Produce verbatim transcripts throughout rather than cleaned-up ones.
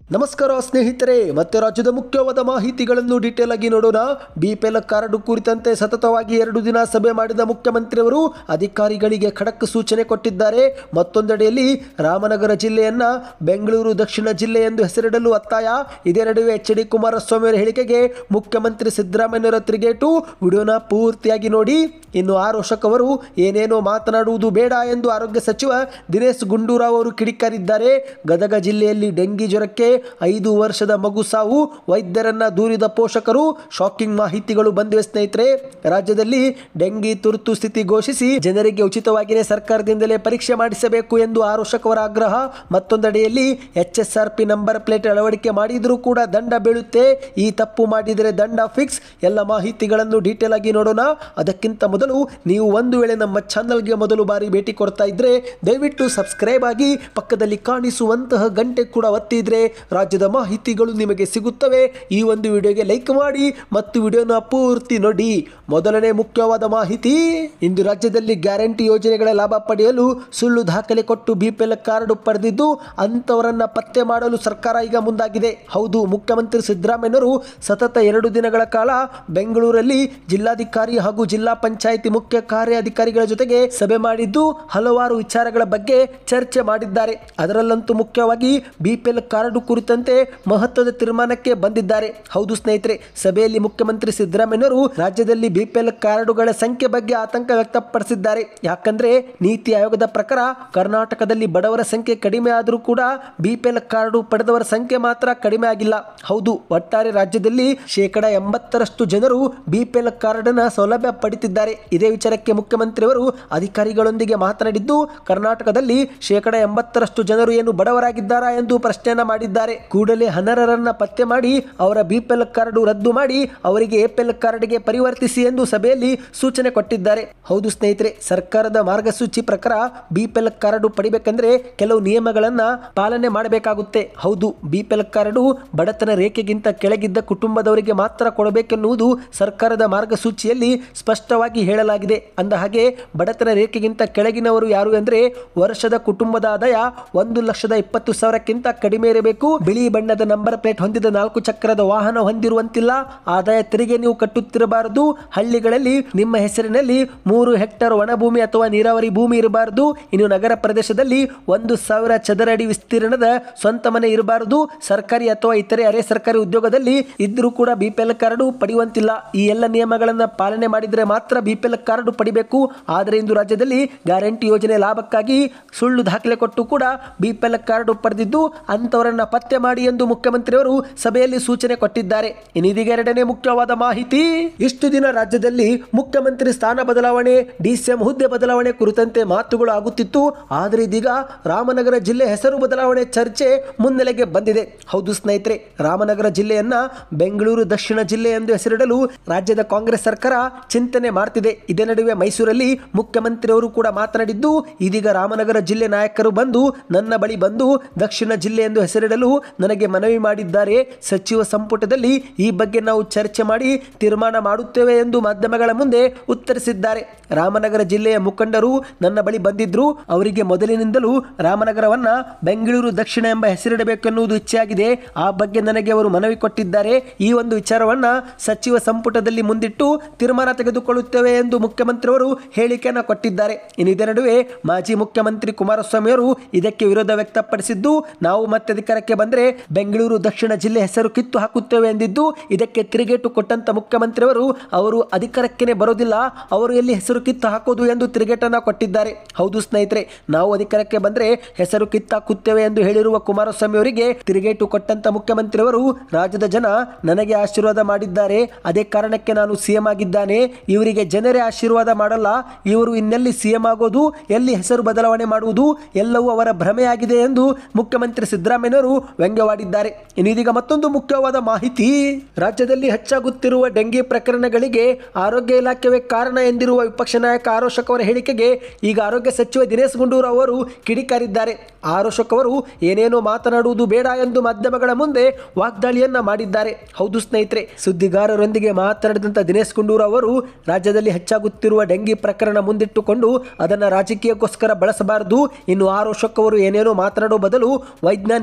ನಮಸ್ಕಾರ ಸ್ನೇಹಿತರೆ, ಮತ್ತೆ ರಾಜ್ಯದ ಮುಖ್ಯವಾದ ಮಾಹಿತಿಗಳನ್ನು ಡೀಟೇಲ್ ಆಗಿ ನೋಡೋಣ. ಬಿಪಿಎಲ್ ಕಾರ್ಡ್ ಕುರಿತಂತೆ ಸತತವಾಗಿ ಎರಡು ದಿನ ಸಭೆ ಮಾಡಿದ ಮುಖ್ಯಮಂತ್ರಿಯವರು ಅಧಿಕಾರಿಗಳಿಗೆ ಖಡಕ್ ಸೂಚನೆ ಕೊಟ್ಟಿದ್ದಾರೆ. ಮತ್ತೊಂದೆಡೆಯಲ್ಲಿ ರಾಮನಗರ ಜಿಲ್ಲೆಯನ್ನ ಬೆಂಗಳೂರು ದಕ್ಷಿಣ ಜಿಲ್ಲೆ ಎಂದು ಹೆಸರಿಡಲು ಒತ್ತಾಯ. ಇದೇ ನಡುವೆ ಎಚ್ ಡಿ ಕುಮಾರಸ್ವಾಮಿ ಅವರ ಹೇಳಿಕೆಗೆ ಮುಖ್ಯಮಂತ್ರಿ ಸಿದ್ದರಾಮಯ್ಯನವರ ತಿರುಗೇಟು. ವಿಡಿಯೋನ ಪೂರ್ತಿಯಾಗಿ ನೋಡಿ. ಇನ್ನು ಆರೋಷಕ್ ಅವರು ಏನೇನೋ ಮಾತನಾಡುವುದು ಬೇಡ ಎಂದು ಆರೋಗ್ಯ ಸಚಿವ ದಿನೇಶ್ ಗುಂಡೂರಾವ್ ಅವರು ಕಿಡಿಕಾರಿದ್ದಾರೆ. ಗದಗ ಜಿಲ್ಲೆಯಲ್ಲಿ ಡೆಂಗಿ ಜ್ವರಕ್ಕೆ ಐದು ವರ್ಷದ ಮಗು ಸಾವು, ವೈದ್ಯರನ್ನ ದೂರಿದ ಪೋಷಕರು. ಶಾಕಿಂಗ್ ಮಾಹಿತಿಗಳು ಬಂದಿವೆ ಸ್ನೇಹಿತರೆ. ರಾಜ್ಯದಲ್ಲಿ ಡೆಂಗಿ ತುರ್ತು ಸ್ಥಿತಿ ಘೋಷಿಸಿ ಜನರಿಗೆ ಉಚಿತವಾಗಿಯೇ ಸರ್ಕಾರದಿಂದಲೇ ಪರೀಕ್ಷೆ ಮಾಡಿಸಬೇಕು ಎಂದು ಆರೋಷಕ್ ಅವರ ಆಗ್ರಹ. ಮತ್ತೊಂದೆಡೆಯಲ್ಲಿ H S R P number plate ಅಳವಡಿಕೆ ಮಾಡಿದರೂ ಕೂಡ ದಂಡ ಬೀಳುತ್ತೆ, ಈ ತಪ್ಪು ಮಾಡಿದರೆ ದಂಡ ಫಿಕ್ಸ್. ಎಲ್ಲ ಮಾಹಿತಿಗಳನ್ನು ಡೀಟೇಲ್ ಆಗಿ ನೋಡೋಣ. ಅದಕ್ಕಿಂತ ಮೊದಲು ನೀವು ಒಂದು ವೇಳೆ ನಮ್ಮ ಚಾನಲ್ಗೆ ಮೊದಲು ಬಾರಿ ಭೇಟಿ ಕೊಡ್ತಾ ಇದ್ರೆ ದಯವಿಟ್ಟು ಸಬ್ಸ್ಕ್ರೈಬ್ ಆಗಿ ಪಕ್ಕದಲ್ಲಿ ಕಾಣಿಸುವಂತಹ ಗಂಟೆ ಕೂಡ ಒತ್ತಿದ್ರೆ ರಾಜ್ಯದ ಮಾಹಿತಿಗಳು ನಿಮಗೆ ಸಿಗುತ್ತವೆ. ಈ ಒಂದು ವಿಡಿಯೋಗೆ ಲೈಕ್ ಮಾಡಿ ಮತ್ತು ವಿಡಿಯೋನ ಪೂರ್ತಿ ನೋಡಿ. ಮೊದಲನೇ ಮುಖ್ಯವಾದ ಮಾಹಿತಿ, ಇಂದು ರಾಜ್ಯದಲ್ಲಿ ಗ್ಯಾರಂಟಿ ಯೋಜನೆಗಳ ಲಾಭ ಪಡೆಯಲು ಸುಳ್ಳು ದಾಖಲೆ ಕೊಟ್ಟು ಬಿಪಿಎಲ್ ಕಾರ್ಡ್ ಪಡೆದಿದ್ದು ಅಂತವರನ್ನ ಪತ್ತೆ ಮಾಡಲು ಸರ್ಕಾರ ಈಗ ಮುಂದಾಗಿದೆ. ಹೌದು, ಮುಖ್ಯಮಂತ್ರಿ ಸಿದ್ದರಾಮಯ್ಯನವರು ಸತತ ಎರಡು ದಿನಗಳ ಕಾಲ ಬೆಂಗಳೂರಲ್ಲಿ ಜಿಲ್ಲಾಧಿಕಾರಿ ಹಾಗೂ ಜಿಲ್ಲಾ ಪಂಚಾಯಿತಿ ಮುಖ್ಯ ಕಾರ್ಯಾಧಿಕಾರಿಗಳ ಜೊತೆಗೆ ಸಭೆ ಮಾಡಿದ್ದು ಹಲವಾರು ವಿಚಾರಗಳ ಬಗ್ಗೆ ಚರ್ಚೆ ಮಾಡಿದ್ದಾರೆ. ಅದರಲ್ಲಂತೂ ಮುಖ್ಯವಾಗಿ ಬಿಪಿಎಲ್ ಕಾರ್ಡ್ ಕುರಿತಂತೆ ಮಹತ್ವದ ತೀರ್ಮಾನಕ್ಕೆ ಬಂದಿದ್ದಾರೆ. ಹೌದು ಸ್ನೇಹಿತರೆ, ಸಭೆಯಲ್ಲಿ ಮುಖ್ಯಮಂತ್ರಿ ಸಿದ್ದರಾಮಯ್ಯನವರು ರಾಜ್ಯದಲ್ಲಿ ಬಿಪಿಎಲ್ ಕಾರ್ಡುಗಳ ಸಂಖ್ಯೆ ಬಗ್ಗೆ ಆತಂಕ ವ್ಯಕ್ತಪಡಿಸಿದ್ದಾರೆ. ಯಾಕಂದ್ರೆ ನೀತಿ ಆಯೋಗದ ಪ್ರಕಾರ ಕರ್ನಾಟಕದಲ್ಲಿ ಬಡವರ ಸಂಖ್ಯೆ ಕಡಿಮೆ ಆದರೂ ಕೂಡ ಬಿಪಿಎಲ್ ಕಾರ್ಡು ಪಡೆದವರ ಸಂಖ್ಯೆ ಮಾತ್ರ ಕಡಿಮೆ ಆಗಿಲ್ಲ. ಹೌದು, ಒಟ್ಟಾರೆ ರಾಜ್ಯದಲ್ಲಿ ಶೇಕಡ ಎಂಬತ್ತರಷ್ಟು ಜನರು ಬಿಪಿಎಲ್ ಕಾರ್ಡ್ ನ ಸೌಲಭ್ಯ ಪಡೆದಿದ್ದಾರೆ. ಇದೇ ವಿಚಾರಕ್ಕೆ ಮುಖ್ಯಮಂತ್ರಿಯವರು ಅಧಿಕಾರಿಗಳೊಂದಿಗೆ ಮಾತನಾಡಿದ್ದು ಕರ್ನಾಟಕದಲ್ಲಿ ಶೇಕಡ ಎಂಬತ್ತರಷ್ಟು ಜನರು ಏನು ಬಡವರಾಗಿದ್ದಾರಾ ಎಂದು ಪ್ರಶ್ನೆಯನ್ನ ಮಾಡಿದ್ದಾರೆ. ಕೂಡಲೇ ಅನರ್ಹರನ್ನ ಪತ್ತೆ ಮಾಡಿ ಅವರ ಬಿಪಿಎಲ್ ಕಾರ್ಡ್ ರದ್ದು ಮಾಡಿ ಅವರಿಗೆ ಎಪಿಎಲ್ ಕಾರ್ಡ್ಗೆ ಪರಿವರ್ತಿಸಿ ಎಂದು ಸಭೆಯಲ್ಲಿ ಸೂಚನೆ ಕೊಟ್ಟಿದ್ದಾರೆ. ಹೌದು ಸ್ನೇಹಿತರೆ, ಸರ್ಕಾರದ ಮಾರ್ಗಸೂಚಿ ಪ್ರಕಾರ ಬಿಪಿಎಲ್ ಕಾರ್ಡ್ ಪಡಿಬೇಕಂದ್ರೆ ಕೆಲವು ನಿಯಮಗಳನ್ನ ಪಾಲನೆ ಮಾಡಬೇಕಾಗುತ್ತೆ. ಹೌದು, ಬಿಪಿಎಲ್ ಕಾರ್ಡ್ ಬಡತನ ರೇಖೆಗಿಂತ ಕೆಳಗಿದ್ದ ಕುಟುಂಬದವರಿಗೆ ಮಾತ್ರ ಕೊಡಬೇಕೆನ್ನುವುದು ಸರ್ಕಾರದ ಮಾರ್ಗಸೂಚಿಯಲ್ಲಿ ಸ್ಪಷ್ಟವಾಗಿ ಹೇಳಲಾಗಿದೆ. ಅಂದ ಹಾಗೆ ಬಡತನ ರೇಖೆಗಿಂತ ಕೆಳಗಿನವರು ಯಾರು ಅಂದ್ರೆ ವರ್ಷದ ಕುಟುಂಬದ ಆದಾಯ ಒಂದು ಲಕ್ಷದ ಇಪ್ಪತ್ತು ಸಾವಿರಕ್ಕಿಂತ ಕಡಿಮೆ ಇರಬೇಕು, ಬಿಳಿ ಬಣ್ಣದ ನಂಬರ್ ಪ್ಲೇಟ್ ಹೊಂದಿದ ನಾಲ್ಕು ಚಕ್ರದ ವಾಹನ ಹೊಂದಿರುವಂತಿಲ್ಲ, ಆದಾಯ ತೆರಿಗೆ ನೀವು ಕಟ್ಟುತ್ತಿರಬಾರದು, ಹಳ್ಳಿಗಳಲ್ಲಿ ನಿಮ್ಮ ಹೆಸರಿನಲ್ಲಿ ಮೂರು ಹೆಕ್ಟೇರ್ ಒಣಭೂಮಿ ಅಥವಾ ನೀರಾವರಿ ಭೂಮಿ ಇರಬಾರದು, ಇನ್ನು ನಗರ ಪ್ರದೇಶದಲ್ಲಿ ಒಂದು ಸಾವಿರ ಚದರ ಅಡಿ ವಿಸ್ತೀರ್ಣದ ಸ್ವಂತ ಮನೆ ಇರಬಾರದು, ಸರ್ಕಾರಿ ಅಥವಾ ಇತರೆ ಅರೆ ಸರ್ಕಾರಿ ಉದ್ಯೋಗದಲ್ಲಿ ಇದ್ರೂ ಕೂಡ ಬಿಪಿಎಲ್ ಕಾರ್ಡ್ ಪಡೆಯುವಂತಿಲ್ಲ. ಈ ಎಲ್ಲ ನಿಯಮಗಳನ್ನ ಪಾಲನೆ ಮಾಡಿದರೆ ಮಾತ್ರ ಬಿಪಿಎಲ್ ಕಾರ್ಡ್ ಪಡಿಬೇಕು. ಆದರೆ ಇಂದು ರಾಜ್ಯದಲ್ಲಿ ಗ್ಯಾರಂಟಿ ಯೋಜನೆ ಲಾಭಕ್ಕಾಗಿ ಸುಳ್ಳು ದಾಖಲೆ ಕೊಟ್ಟು ಕೂಡ ಬಿಪಿಎಲ್ ಕಾರ್ಡ್ ಪಡೆದಿದ್ದು ಅಂತವರನ್ನ ಪತ್ತೆ ಮಾಡಿ ಎಂದು ಮುಖ್ಯಮಂತ್ರಿಯವರು ಸಭೆಯಲ್ಲಿ ಸೂಚನೆ ಕೊಟ್ಟಿದ್ದಾರೆ. ಇನ್ನೀಗ ಎರಡನೇ ಮುಖ್ಯವಾದ ಮಾಹಿತಿ, ಇಷ್ಟು ದಿನ ರಾಜ್ಯದಲ್ಲಿ ಮುಖ್ಯಮಂತ್ರಿ ಸ್ಥಾನ ಬದಲಾವಣೆ, ಡಿಸಿಎಂ ಹುದ್ದೆ ಬದಲಾವಣೆ ಕುರಿತಂತೆ ಮಾತುಗಳು ಆಗುತ್ತಿತ್ತು. ಆದರೆ ಇದೀಗ ರಾಮನಗರ ಜಿಲ್ಲೆ ಹೆಸರು ಬದಲಾವಣೆ ಚರ್ಚೆ ಮುನ್ನೆಲೆಗೆ ಬಂದಿದೆ. ಹೌದು ಸ್ನೇಹಿತರೆ, ರಾಮನಗರ ಜಿಲ್ಲೆಯನ್ನ ಬೆಂಗಳೂರು ದಕ್ಷಿಣ ಜಿಲ್ಲೆ ಎಂದು ಹೆಸರಿಡಲು ರಾಜ್ಯದ ಕಾಂಗ್ರೆಸ್ ಸರ್ಕಾರ ಚಿಂತನೆ ಮಾಡ್ತಿದೆ. ಇದೇ ನಡುವೆ ಮೈಸೂರಲ್ಲಿ ಮುಖ್ಯಮಂತ್ರಿಯವರು ಕೂಡ ಮಾತನಾಡಿದ್ದು ಇದೀಗ ರಾಮನಗರ ಜಿಲ್ಲೆ ನಾಯಕರು ಬಂದು ನನ್ನ ಬಳಿ ಬಂದು ದಕ್ಷಿಣ ಜಿಲ್ಲೆ ಎಂದು ಹೆಸರಿಡಲು ನನಗೆ ಮನವಿ ಮಾಡಿದ್ದಾರೆ. ಸಚಿವ ಸಂಪುಟದಲ್ಲಿ ಈ ಬಗ್ಗೆ ನಾವು ಚರ್ಚೆ ಮಾಡಿ ತೀರ್ಮಾನ ಮಾಡುತ್ತೇವೆ ಎಂದು ಮಾಧ್ಯಮಗಳ ಮುಂದೆ ಉತ್ತರಿಸಿದ್ದಾರೆ. ರಾಮನಗರ ಜಿಲ್ಲೆಯ ಮುಖಂಡರು ನನ್ನ ಬಳಿ ಬಂದಿದ್ರು, ಅವರಿಗೆ ಮೊದಲಿನಿಂದಲೂ ರಾಮನಗರವನ್ನ ಬೆಂಗಳೂರು ದಕ್ಷಿಣ ಎಂಬ ಹೆಸರಿಡಬೇಕೆನ್ನುವುದು ಇಚ್ಛೆಯಾಗಿದೆ. ಆ ಬಗ್ಗೆ ನನಗೆ ಅವರು ಮನವಿ ಕೊಟ್ಟಿದ್ದಾರೆ. ಈ ಒಂದು ವಿಚಾರವನ್ನ ಸಚಿವ ಸಂಪುಟದಲ್ಲಿ ಮುಂದಿಟ್ಟು ತೀರ್ಮಾನ ತೆಗೆದುಕೊಳ್ಳುತ್ತೇವೆ ಎಂದು ಮುಖ್ಯಮಂತ್ರಿಯವರು ಹೇಳಿಕೆಯನ್ನು ಕೊಟ್ಟಿದ್ದಾರೆ. ಇನ್ನು ಇದರ ನಡುವೆ ಮಾಜಿ ಮುಖ್ಯಮಂತ್ರಿ ಕುಮಾರಸ್ವಾಮಿ ಅವರು ಇದಕ್ಕೆ ವಿರೋಧ ವ್ಯಕ್ತಪಡಿಸಿದ್ದು ನಾವು ಮತ್ತೆ ಅಧಿಕಾರಕ್ಕೆ ಬಂದರೆ ಬೆಂಗಳೂರು ದಕ್ಷಿಣ ಜಿಲ್ಲೆ ಹೆಸರು ಕಿತ್ತು ಹಾಕುತ್ತೇವೆ ಎಂದಿದ್ದು ಇದಕ್ಕೆ ತಿರುಗೇಟು ಕೊಟ್ಟಂತ ಮುಖ್ಯಮಂತ್ರಿಯವರು ಅವರು ಅಧಿಕಾರಕ್ಕೆ ಬರೋದಿಲ್ಲ, ಅವರು ಎಲ್ಲಿ ಹೆಸರು ಕಿತ್ತು ಹಾಕೋದು ಎಂದು ತಿರುಗೇಟನ್ನು ಕೊಟ್ಟಿದ್ದಾರೆ. ಹೌದು ಸ್ನೇಹಿತರೆ, ನಾವು ಅಧಿಕಾರಕ್ಕೆ ಬಂದರೆ ಹೆಸರು ಕಿತ್ತಾಕುತ್ತೇವೆ ಎಂದು ಹೇಳಿರುವ ಕುಮಾರಸ್ವಾಮಿ ಅವರಿಗೆ ತಿರುಗೇಟು ಕೊಟ್ಟಂತ ಮುಖ್ಯಮಂತ್ರಿಯವರು ರಾಜ್ಯದ ಜನ ನನಗೆ ಆಶೀರ್ವಾದ ಮಾಡಿದ್ದಾರೆ, ಅದೇ ಕಾರಣಕ್ಕೆ ನಾನು ಸಿಎಂ ಆಗಿದ್ದಾನೆ, ಇವರಿಗೆ ಜನರೇ ಆಶೀರ್ವಾದ ಮಾಡಲ್ಲ, ಇವರು ಇನ್ನೆಲ್ಲಿ ಸಿಎಂ ಆಗೋದು, ಎಲ್ಲಿ ಹೆಸರು ಬದಲಾವಣೆ ಮಾಡುವುದು ಎಲ್ಲವೂ ಅವರ ಭ್ರಮೆಯಾಗಿದೆ ಎಂದು ಮುಖ್ಯಮಂತ್ರಿ ಸಿದ್ದರಾಮಯ್ಯನವರು ವ್ಯಂಗ್ಯವಾಡಿದ್ದಾರೆ. ಇನ್ನು ಇದೀಗ ಮತ್ತೊಂದು ಮುಖ್ಯವಾದ ಮಾಹಿತಿ, ರಾಜ್ಯದಲ್ಲಿ ಹೆಚ್ಚಾಗುತ್ತಿರುವ ಡೆಂಗಿ ಪ್ರಕರಣಗಳಿಗೆ ಆರೋಗ್ಯ ಇಲಾಖೆವೇ ಕಾರಣ ಎಂದಿರುವ ವಿಪಕ್ಷ ನಾಯಕ ಆರೋಷಕ್ ಅವರ ಹೇಳಿಕೆಗೆ ಈಗ ಆರೋಗ್ಯ ಸಚಿವ ದಿನೇಶ್ ಗುಂಡೂರಾವ್ ಅವರು ಕಿಡಿಕಾರಿದ್ದಾರೆ. ಆರೋಷಕ್ ಅವರು ಏನೇನೋ ಮಾತನಾಡುವುದು ಬೇಡ ಎಂದು ಮಾಧ್ಯಮಗಳ ಮುಂದೆ ವಾಗ್ದಾಳಿಯನ್ನ ಮಾಡಿದ್ದಾರೆ. ಹೌದು ಸ್ನೇಹಿತರೆ, ಸುದ್ದಿಗಾರರೊಂದಿಗೆ ಮಾತನಾಡಿದಂತ ದಿನೇಶ್ ಗುಂಡೂರಾವ್ ಅವರು ರಾಜ್ಯದಲ್ಲಿ ಹೆಚ್ಚಾಗುತ್ತಿರುವ ಡೆಂಗಿ ಪ್ರಕರಣ ಮುಂದಿಟ್ಟುಕೊಂಡು ಅದನ್ನು ರಾಜಕೀಯಕ್ಕೋಸ್ಕರ ಬಳಸಬಾರದು. ಇನ್ನು ಆರೋಷಕ್ ಅವರು ಏನೇನೋ ಮಾತನಾಡುವ ಬದಲು ವೈಜ್ಞಾನಿಕವಾಗಿ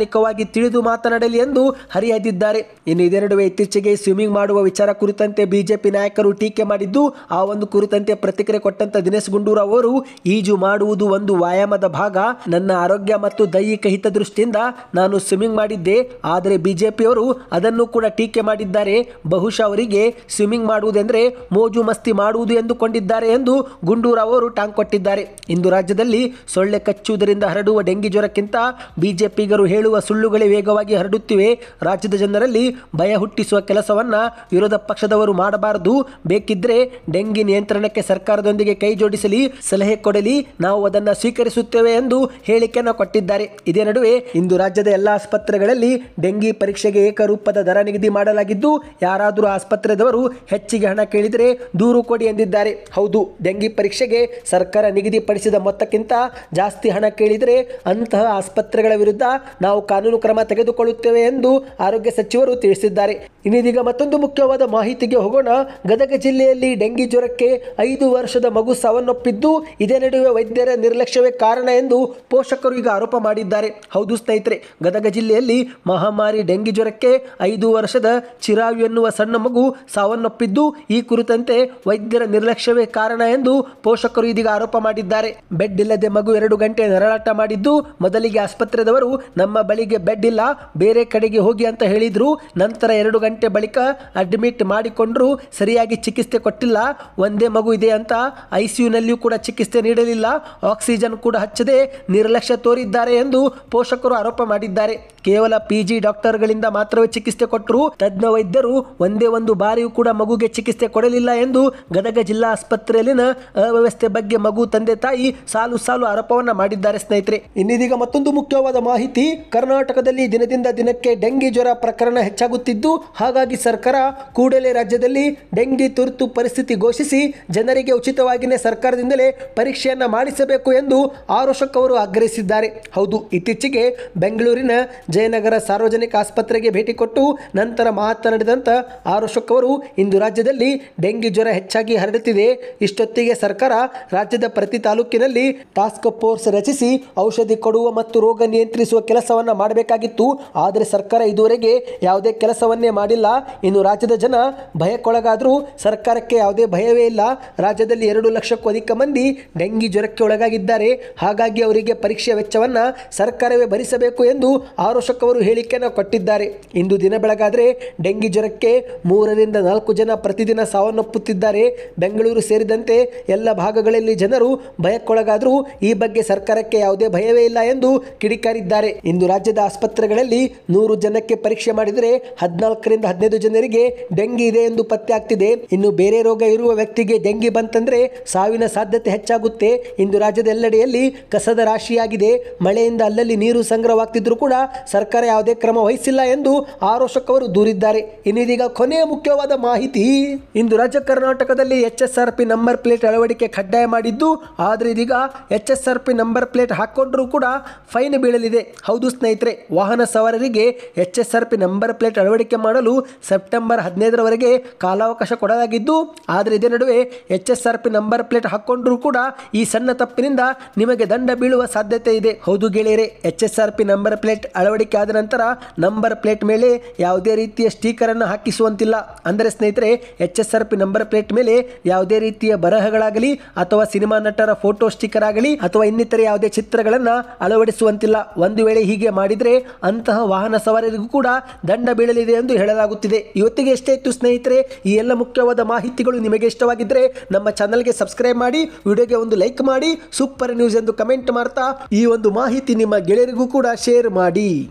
ತಿಳಿದು ಮಾತನಾಡಲಿ ಎಂದು ಹರಿಹಾಯ್ದಿದ್ದಾರೆ. ಇನ್ನು ಇದೇ ನಡುವೆ ಇತ್ತೀಚೆಗೆ ಸ್ವಿಮ್ಮಿಂಗ್ ಮಾಡುವ ವಿಚಾರ ಕುರಿತಂತೆ ಬಿಜೆಪಿ ನಾಯಕರು ಟೀಕೆ ಮಾಡಿದ್ದು, ಆ ಒಂದು ಕುರಿತಂತೆ ಪ್ರತಿಕ್ರಿಯೆ ಕೊಟ್ಟಂತ ದಿನೇಶ್ ಗುಂಡೂರಾವ್ ಅವರು, ಈಜು ಮಾಡುವುದು ಒಂದು ವ್ಯಾಯಾಮದ ಭಾಗ. ನನ್ನ ಆರೋಗ್ಯ ಮತ್ತು ದೈಹಿಕ ಹಿತದೃಷ್ಟಿಯಿಂದ ನಾನು ಸ್ವಿಮ್ಮಿಂಗ್ ಮಾಡಿದ್ದೆ. ಆದರೆ ಬಿಜೆಪಿಯವರು ಅದನ್ನು ಕೂಡ ಟೀಕೆ ಮಾಡಿದ್ದಾರೆ. ಬಹುಶಃ ಅವರಿಗೆ ಸ್ವಿಮ್ಮಿಂಗ್ ಮಾಡುವುದೆಂದರೆ ಮೋಜು ಮಸ್ತಿ ಮಾಡುವುದು ಎಂದುಕೊಂಡಿದ್ದಾರೆ ಎಂದು ಗುಂಡೂರಾವ್ ಅವರು ಟಾಂಗ್ ಕೊಟ್ಟಿದ್ದಾರೆ. ಇಂದು ರಾಜ್ಯದಲ್ಲಿ ಸೊಳ್ಳೆ ಕಚ್ಚುವುದರಿಂದ ಹರಡುವ ಡೆಂಗಿ ಜ್ವರಕ್ಕಿಂತ ಬಿಜೆಪಿಗರು ಹೇಳುವ ಸುಳ್ಳುಗಳೇ ವೇಗವಾಗಿ ಹರಡುತ್ತಿವೆ. ರಾಜ್ಯದ ಜನರಲ್ಲಿ ಭಯ ಹುಟ್ಟಿಸುವ ಕೆಲಸವನ್ನ ವಿರೋಧ ಪಕ್ಷದವರು ಮಾಡಬಾರದು. ಬೇಕಿದ್ರೆ ಡೆಂಗಿ ನಿಯಂತ್ರಣಕ್ಕೆ ಸರ್ಕಾರದೊಂದಿಗೆ ಕೈ ಜೋಡಿಸಲಿ, ಸಲಹೆ ಕೊಡಲಿ, ನಾವು ಅದನ್ನು ಸ್ವೀಕರಿಸುತ್ತೇವೆ ಎಂದು ಹೇಳಿಕೆಯನ್ನು ಕೊಟ್ಟಿದ್ದಾರೆ. ಇದೇ ನಡುವೆ ಇಂದು ರಾಜ್ಯದ ಎಲ್ಲ ಆಸ್ಪತ್ರೆಗಳಲ್ಲಿ ಡೆಂಗಿ ಪರೀಕ್ಷೆಗೆ ಏಕರೂಪದ ದರ ನಿಗದಿ ಮಾಡಲಾಗಿದ್ದು, ಯಾರಾದರೂ ಆಸ್ಪತ್ರೆದವರು ಹೆಚ್ಚಿಗೆ ಹಣ ಕೇಳಿದರೆ ದೂರು ಕೊಡಿ ಎಂದಿದ್ದಾರೆ. ಹೌದು, ಡೆಂಗಿ ಪರೀಕ್ಷೆಗೆ ಸರ್ಕಾರ ನಿಗದಿಪಡಿಸಿದ ಮೊತ್ತಕ್ಕಿಂತ ಜಾಸ್ತಿ ಹಣ ಕೇಳಿದರೆ ಅಂತಹ ಆಸ್ಪತ್ರೆಗಳ ವಿರುದ್ಧ ನಾವು ಕಾನೂನು ಕ್ರಮ ತೆಗೆದುಕೊಳ್ಳುತ್ತೇವೆ ಎಂದು ಆರೋಗ್ಯ ಸಚಿವರು ತಿಳಿಸಿದ್ದಾರೆ. ಇನ್ನೀಗ ಮತ್ತೊಂದು ಮುಖ್ಯವಾದ ಮಾಹಿತಿಗೆ ಹೋಗೋಣ. ಗದಗ ಜಿಲ್ಲೆಯಲ್ಲಿ ಡೆಂಗಿ ಜ್ವರಕ್ಕೆ ಐದು ವರ್ಷದ ಮಗು ಸಾವನ್ನಪ್ಪಿದ್ದು, ಇದೇ ನಡುವೆ ವೈದ್ಯರ ನಿರ್ಲಕ್ಷ್ಯವೇ ಕಾರಣ ಎಂದು ಪೋಷಕರು ಈಗ ಆರೋಪ ಮಾಡಿದ್ದಾರೆ. ಹೌದು ಸ್ನೇಹಿತರೆ, ಗದಗ ಜಿಲ್ಲೆಯಲ್ಲಿ ಮಹಾಮಾರಿ ಡೆಂಗಿ ಜ್ವರಕ್ಕೆ ಐದು ವರ್ಷದ ಚಿರಾಯು ಎನ್ನುವ ಸಣ್ಣ ಮಗು ಸಾವನ್ನಪ್ಪಿದ್ದು, ಈ ಕುರಿತಂತೆ ವೈದ್ಯರ ನಿರ್ಲಕ್ಷ್ಯವೇ ಕಾರಣ ಎಂದು ಪೋಷಕರು ಇದೀಗ ಆರೋಪ ಮಾಡಿದ್ದಾರೆ. ಬೆಡ್ ಇಲ್ಲದೆ ಮಗು ಎರಡು ಗಂಟೆ ನರಳಾಟ ಮಾಡಿದ್ದು, ಮೊದಲಿಗೆ ಆಸ್ಪತ್ರೆದವರು ನಮ್ಮ ಬಳಿಗೆ ಬೆಡ್ ಇಲ್ಲ, ಬೇರೆ ಕಡೆಗೆ ಹೋಗಿ ಅಂತ ಹೇಳಿದ್ರು. ನಂತರ ಎರಡು ಗಂಟೆ ಬಳಿಕ ಅಡ್ಮಿಟ್ ಮಾಡಿಕೊಂಡ್ರು, ಸರಿಯಾಗಿ ಚಿಕಿತ್ಸೆ ಕೊಟ್ಟಿಲ್ಲ. ಒಂದೇ ಮಗು ಇದೆ ಅಂತ ಐಸಿಯುನಲ್ಲಿಯೂ ಕೂಡ ಚಿಕಿತ್ಸೆ ನೀಡಲಿಲ್ಲ, ಆಕ್ಸಿಜನ್ ಕೂಡ ಹಚ್ಚದೆ ನಿರ್ಲಕ್ಷ್ಯ ತೋರಿದ್ದಾರೆ ಎಂದು ಪೋಷಕರು ಆರೋಪ ಮಾಡಿದ್ದಾರೆ. ಕೇವಲ ಪಿಜಿ ಡಾಕ್ಟರ್ಗಳಿಂದ ಮಾತ್ರವೇ ಚಿಕಿತ್ಸೆ ಕೊಟ್ಟರು, ತಜ್ಞ ವೈದ್ಯರು ಒಂದೇ ಒಂದು ಬಾರಿಯೂ ಕೂಡ ಮಗುಗೆ ಚಿಕಿತ್ಸೆ ಕೊಡಲಿಲ್ಲ ಎಂದು ಗದಗ ಜಿಲ್ಲಾ ಆಸ್ಪತ್ರೆಯಲ್ಲಿನ ಅವ್ಯವಸ್ಥೆ ಬಗ್ಗೆ ಮಗು ತಂದೆ ತಾಯಿ ಸಾಲು ಸಾಲು ಆರೋಪವನ್ನ ಮಾಡಿದ್ದಾರೆ. ಸ್ನೇಹಿತರೆ, ಇನ್ನಿದೀಗ ಮತ್ತೊಂದು ಮುಖ್ಯವಾದ ಮಾಹಿತಿ. ಕರ್ನಾಟಕದಲ್ಲಿ ದಿನದಿಂದ ದಿನಕ್ಕೆ ಡೆಂಗಿ ಜ್ವರ ಪ್ರಕರಣ ಹೆಚ್ಚಾಗುತ್ತಿದ್ದು, ಹಾಗಾಗಿ ಸರ್ಕಾರ ಕೂಡಲೇ ರಾಜ್ಯದಲ್ಲಿ ಡೆಂಗಿ ತುರ್ತು ಪರಿಸ್ಥಿತಿ ಘೋಷಿಸಿ ಜನರಿಗೆ ಉಚಿತವಾಗಿಯೇ ಸರ್ಕಾರದಿಂದಲೇ ಪರೀಕ್ಷೆಯನ್ನ ಮಾಡಿಸಬೇಕು ಎಂದು ಆರೋಶಕ್ ಅವರು ಆಗ್ರಹಿಸಿದ್ದಾರೆ. ಹೌದು, ಇತ್ತೀಚೆಗೆ ಬೆಂಗಳೂರಿನ ಜಯನಗರ ಸಾರ್ವಜನಿಕ ಆಸ್ಪತ್ರೆಗೆ ಭೇಟಿ ಕೊಟ್ಟು ನಂತರ ಮಾತನಾಡಿದಂತ ಆರೋಶಕ್ ಅವರು, ಇಂದು ರಾಜ್ಯದಲ್ಲಿ ಡೆಂಗಿ ಜ್ವರ ಹೆಚ್ಚಾಗಿ ಹರಡುತ್ತಿದೆ. ಇಷ್ಟೊತ್ತಿಗೆ ಸರ್ಕಾರ ರಾಜ್ಯದ ಪ್ರತಿ ತಾಲೂಕಿನಲ್ಲಿ ಟಾಸ್ಕ್ ಫೋರ್ಸ್ ರಚಿಸಿ ಔಷಧಿ ಕೊಡುವ ಮತ್ತು ರೋಗ ನಿಯಂತ್ರಿಸುವ ಕೆಲಸವನ್ನ ಮಾಡಬೇಕಾಗಿತ್ತು. ಆದರೆ ಸರ್ಕಾರ ಇದುವರೆಗೆ ಯಾವುದೇ ಕೆಲಸವನ್ನೇ ಮಾಡಿಲ್ಲ. ಇನ್ನು ರಾಜ್ಯದ ಜನ ಭಯಕ್ಕೊಳಗಾದರೂ ಸರ್ಕಾರಕ್ಕೆ ಯಾವುದೇ ಭಯವೇ ಇಲ್ಲ. ರಾಜ್ಯದಲ್ಲಿ ಎರಡು ಲಕ್ಷಕ್ಕೂ ಅಧಿಕ ಮಂದಿ ಡೆಂಗಿ ಜ್ವರಕ್ಕೆ ಒಳಗಾಗಿದ್ದಾರೆ. ಹಾಗಾಗಿ ಅವರಿಗೆ ಪರೀಕ್ಷೆ ವೆಚ್ಚವನ್ನ ಸರ್ಕಾರವೇ ಭರಿಸಬೇಕು ಎಂದು ಆರೋಶಕ್ ಅವರು ಹೇಳಿಕೆಯನ್ನು ಕೊಟ್ಟಿದ್ದಾರೆ. ಇಂದು ದಿನ ಬೆಳಗಾದರೆ ಡೆಂಗಿ ಜ್ವರಕ್ಕೆ ಮೂರರಿಂದ ನಾಲ್ಕು ಜನ ಪ್ರತಿದಿನ ಸಾವನ್ನಪ್ಪುತ್ತಿದ್ದಾರೆ. ಬೆಂಗಳೂರು ಸೇರಿದಂತೆ ಎಲ್ಲ ಭಾಗಗಳಲ್ಲಿ ಜನರು ಭಯಕ್ಕೊಳಗಾದರೂ ಈ ಬಗ್ಗೆ ಸರ್ಕಾರಕ್ಕೆ ಯಾವುದೇ ಭಯವೇ ಇಲ್ಲ ಎಂದು ಕಿಡಿಕಾರಿದ್ದಾರೆ. ಇಂದು ರಾಜ್ಯದ ಆಸ್ಪತ್ರೆಗಳಲ್ಲಿ ನೂರು ಜನಕ್ಕೆ ಪರೀಕ್ಷೆ ಮಾಡಿದರೆ ಹದಿನಾಲ್ಕರಿಂದ ಹದಿನೈದು ಜನರಿಗೆ ಡೆಂಗಿ ಇದೆ ಎಂದು ಪತ್ತೆ ಆಗ್ತಿದೆ. ಇನ್ನು ಬೇರೆ ರೋಗ ಇರುವ ವ್ಯಕ್ತಿಗೆ ಡೆಂಗಿ ಬಂತಂದ್ರೆ ಸಾವಿನ ಸಾಧ್ಯತೆ ಹೆಚ್ಚಾಗುತ್ತೆ. ಇಂದು ರಾಜ್ಯದ ಎಲ್ಲೆಡೆಯಲ್ಲಿ ಕಸದ ರಾಶಿಯಾಗಿದೆ. ಮಳೆಯಿಂದ ಅಲ್ಲಲ್ಲಿ ನೀರು ಸಂಗ್ರಹವಾಗ್ತಿದ್ರು ಕೂಡ ಸರ್ಕಾರ ಯಾವುದೇ ಕ್ರಮ ವಹಿಸಿಲ್ಲ ಎಂದು ಆರೋಶಕ್ ಅವರು ದೂರಿದ್ದಾರೆ. ಇನ್ನಿದೀಗ ಕೊನೆಯ ಮುಖ್ಯವಾದ ಮಾಹಿತಿ. ಇಂದು ರಾಜ್ಯ ಕರ್ನಾಟಕದಲ್ಲಿ H S R P number plate ಅಳವಡಿಕೆ ಕಡ್ಡಾಯ ಮಾಡಿದ್ದು, ಆದರೆ ಇದೀಗ H S R P number plate ಹಾಕೊಂಡ್ರೂ ಕೂಡ ಫೈನ್ ಬೀಳಲಿದೆ. ಹೌದು ಸ್ನೇಹಿತರೆ, ವಾಹನ ಸವಾರರಿಗೆ H S R P number plate ಅಳವಡಿಕೆ ಮಾಡಲು ಸೆಪ್ಟೆಂಬರ್ ಹದಿನೈದರವರೆಗೆ ಕಾಲಾವಕಾಶ ಕೊಡಲಾಗಿದ್ದು, ಆದರೆ ಇದೇ ನಡುವೆ H S R P number plate ಹಾಕೊಂಡ್ರೂ ಕೂಡ ಈ ಸಣ್ಣ ತಪ್ಪಿನಿಂದ ನಿಮಗೆ ದಂಡ ಬೀಳುವ ಸಾಧ್ಯತೆ ಇದೆ. ಹೌದು ಗೆಳೆಯರೆ, H S R P number plate ಅಳವಡಿಕೆ ಆದ ನಂತರ ನಂಬರ್ ಪ್ಲೇಟ್ ಮೇಲೆ ಯಾವುದೇ ರೀತಿಯ ಸ್ಟಿಕರ್ ಅನ್ನು ಹಾಕಿಸುವಂತಿಲ್ಲ. ಅಂದರೆ ಸ್ನೇಹಿತರೆ, H S R P number plate ಮೇಲೆ ಯಾವುದೇ ರೀತಿಯ ಬರಹಗಳಾಗಲಿ ಅಥವಾ ಸಿನಿಮಾ ನಟರ ಫೋಟೋ ಸ್ಟಿಕರ್ ಆಗಲಿ ಅಥವಾ ಇನ್ನಿತರೆ ಯಾವುದೇ ಚಿತ್ರಗಳನ್ನು ಅಳವಡಿಸುವಂತಿಲ್ಲ. ಒಂದು ವೇಳೆ ಹೀಗೆ ಮಾಡಿದರೆ ಅಂತಹ ವಾಹನ ಸವಾರರಿಗೂ ಕೂಡ ದಂಡ ಬೀಳಲಿದೆ ಎಂದು ಹೇಳಲಾಗುತ್ತಿದೆ. ಇವತ್ತಿಗೆ ಎಷ್ಟೇ ಇತ್ತು ಸ್ನೇಹಿತರೆ, ಈ ಎಲ್ಲ ಮುಖ್ಯವಾದ ಮಾಹಿತಿಗಳು ನಿಮಗೆ ಇಷ್ಟವಾಗಿದ್ದರೆ ನಮ್ಮ ಚಾನಲ್ಗೆ ಸಬ್ಸ್ಕ್ರೈಬ್ ಮಾಡಿ, ವಿಡಿಯೋಗೆ ಒಂದು ಲೈಕ್ ಮಾಡಿ, ಸೂಪರ್ ನ್ಯೂಸ್ ಎಂದು ಕಮೆಂಟ್ ಮಾಡ್ತಾ ಈ ಒಂದು ಮಾಹಿತಿ ನಿಮ್ಮ ಗೆಳೆಯರಿಗೂ ಕೂಡ ಶೇರ್ ಮಾಡಿ.